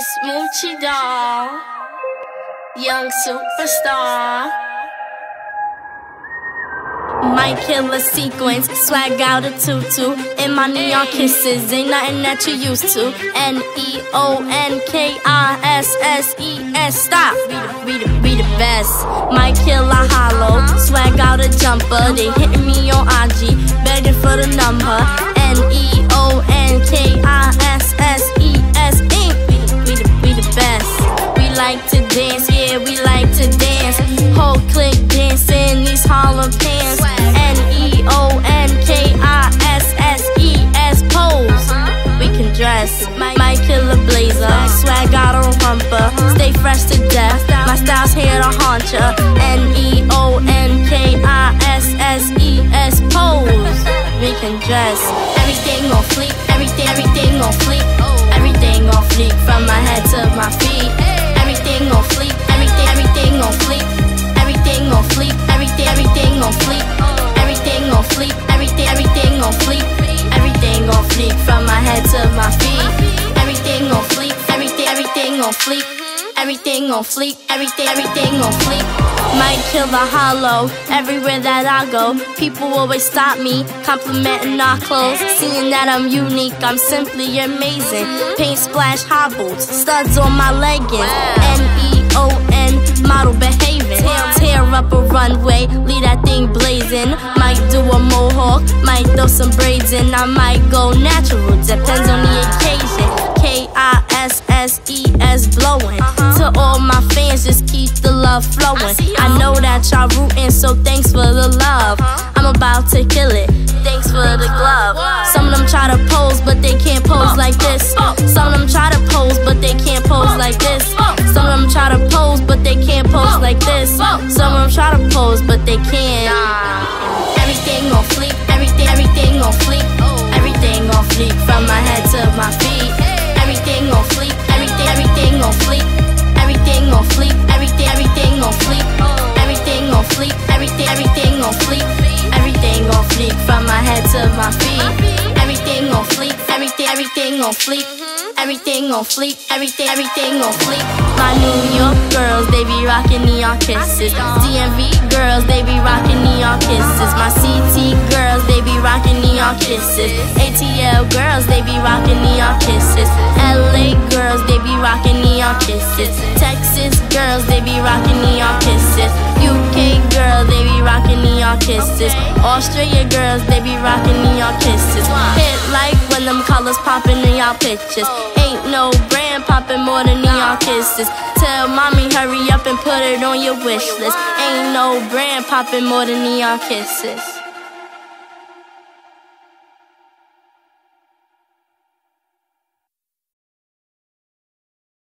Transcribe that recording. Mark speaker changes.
Speaker 1: It's Moochie Doll, young superstar. Might kill a sequence, swag out a tutu. In my neon kisses, ain't nothing that you used to. Neonkises, stop. We the best. Might kill a hollow, swag out a jumper. They hitting me on IG, begging for the number. Neonkises, we the best. We like to dance, yeah, we like to dance. Whole clique dancing these Harlem pants. Neonkises, pose. We can dress, might kill a blazer. Swag out on rumper, stay fresh to death. My style's here to haunt ya. Neonkises, pose. We can dress. Everything on fleek, everything on fleek. Everything on fleek, from my head to my feet. Everything on fleek, everything on fleek. Everything on fleek, everything on fleek. Everything on fleek, everything on fleek. Everything on fleek, from my head to my feet. Everything on fleek, everything on fleek. Everything on fleek, everything on fleek. Might kill a hollow everywhere that I go. People always stop me, complimenting our clothes. Seeing that I'm unique, I'm simply amazing. Paint splash high boots, studs on my leggings. Neon, model behaving. Tear up a runway, leave that thing blazing. Might do a mohawk, might throw some braids in. I might go natural, depends on the occasion. KISSES blowing. To all my fans, just keep the love flowing. I know that y'all rooting, so thanks for the love. I'm about to kill it, thanks for the glove. Some of them try to pose, but they can't pose like this. Some of them try to pose, but they can't pose like this. Some of them try to pose, but they can't pose like this. Some of them try to pose, but they can't. Everything on fleek, everything on fleek. Everything on fleek, from my head to my feet. Everything on fleek, everything on fleek. Everything on fleek, everything on fleek. Everything on fleek, everything on fleek. Everything on fleek, from my head to my feet. Everything on fleek, everything on fleek. Everything on fleek, everything on fleek. My New York girls, they be rockin' neon kisses. DMV girls, they be rockin' neon kisses. My CT girls, they be rockin' neon kisses. ATL girls, they be rockin' neon kisses. LA girls, they be rockin' neon kisses. Texas girls, they be rockin' neon kisses. UK girls, they be rockin' neon kisses. Australia girls, they be rockin' neon kisses. Hit like when them colors poppin' in y'all pictures. Ain't no brand poppin' more than neon kisses. Tell mommy hurry up and put it on your wish list. Ain't no brand poppin' more than neon kisses.